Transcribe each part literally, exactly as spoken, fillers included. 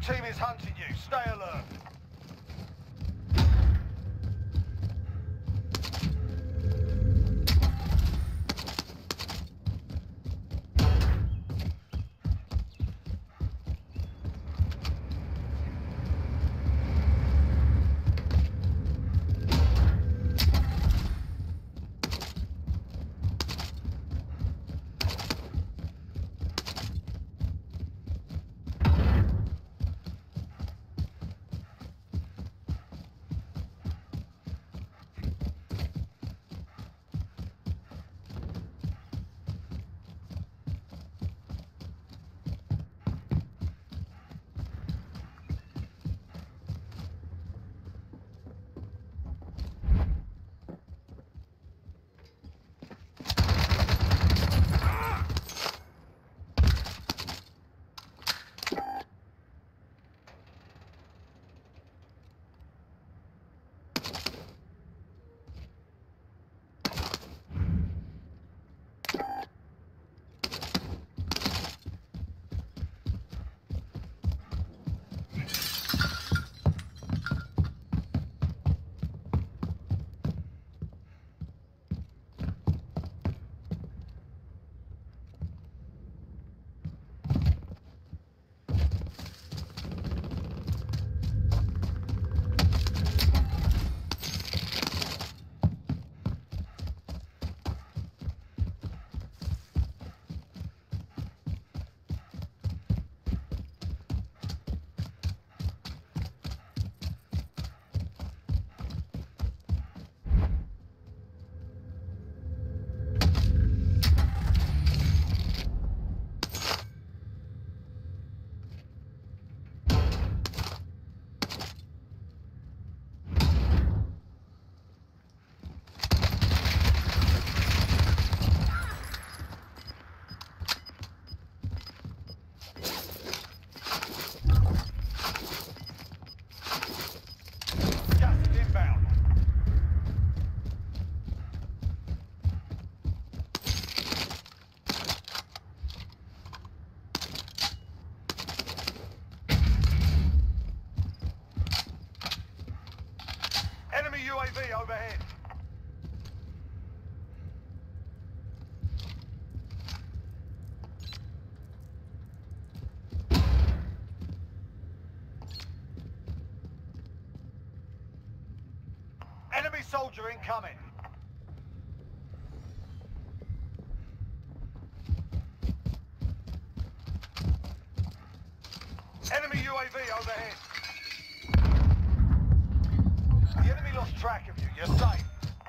team is hunting you. Stay alert. U A V overhead. Enemy soldier incoming. Enemy U A V overhead. The enemy lost track of you. You're safe.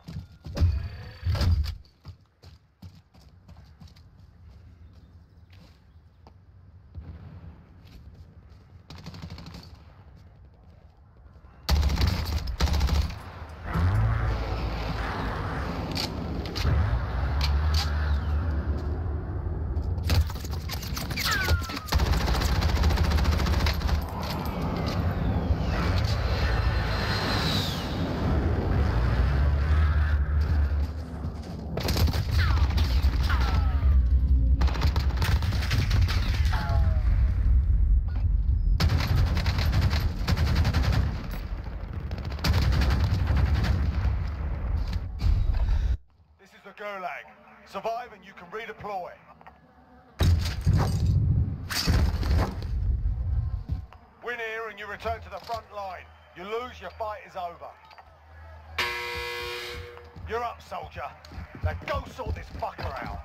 Gulag. Survive and you can redeploy. Win here and you return to the front line. You lose, your fight is over. You're up, soldier. Now go sort this fucker out.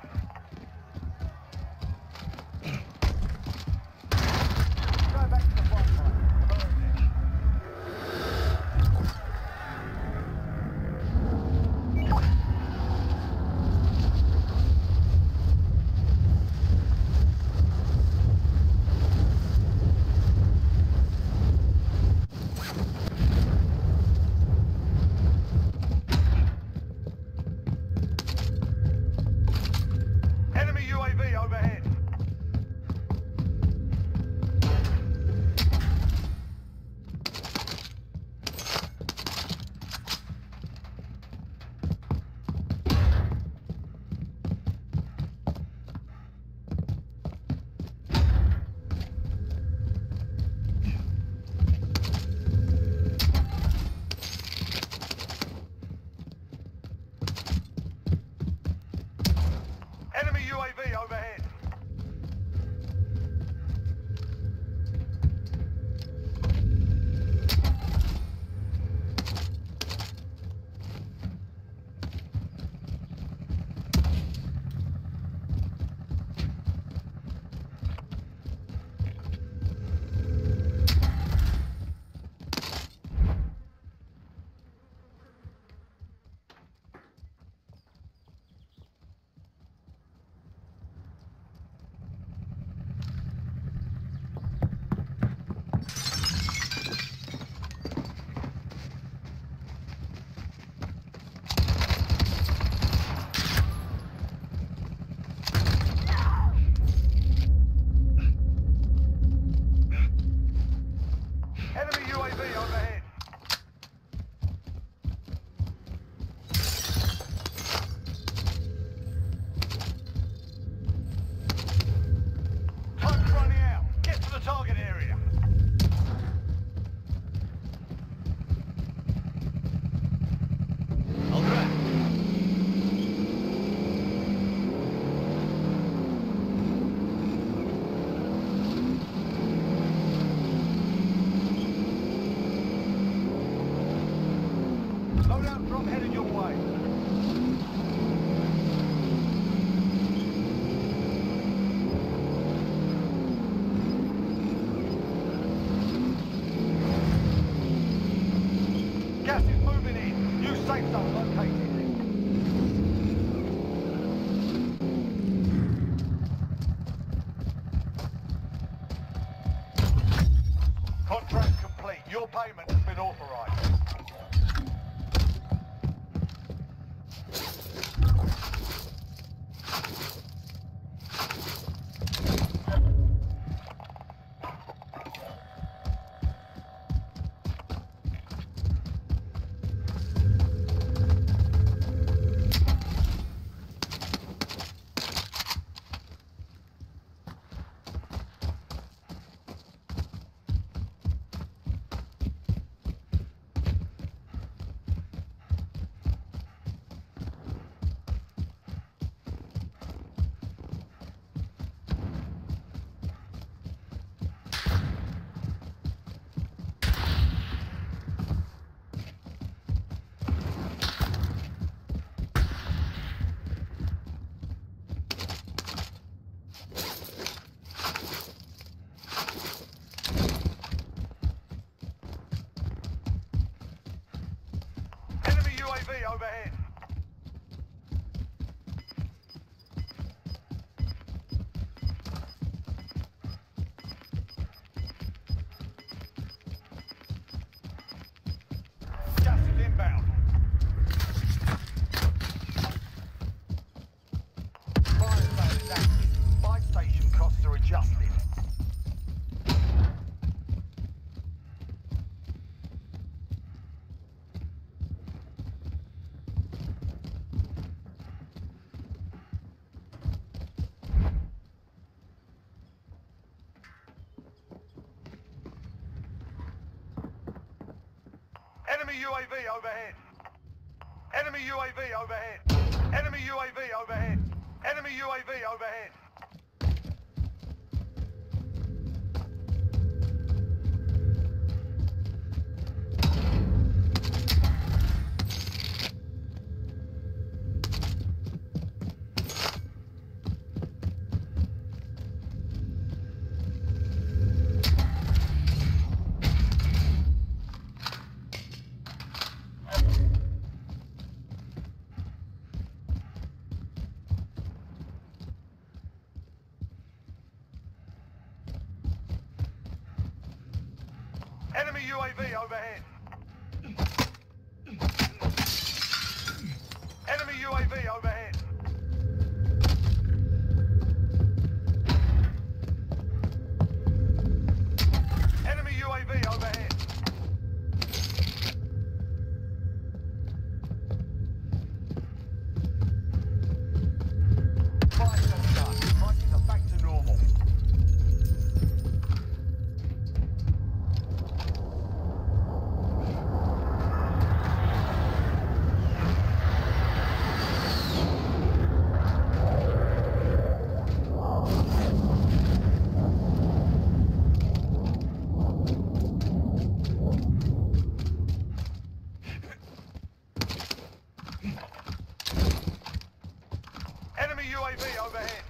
Go back to the front line. Loadout drop headed your way. Gas is moving in. New safe zone located. Contract complete. Your payment has been authorized. U A V overhead. Gas is inbound. Fire sale is active. Buy station costs are adjusted. Enemy U A V overhead. Enemy U A V overhead. Enemy U A V overhead. Enemy U A V overhead. Enemy U A V overhead. Enemy U A V overhead. Enemy U A V overhead. Fire shot done. Prices are back to normal. Enemy U A V overhead.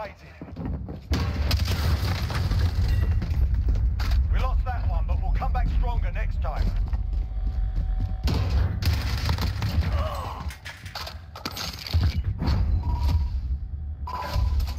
located. We lost that one, but we'll come back stronger next time.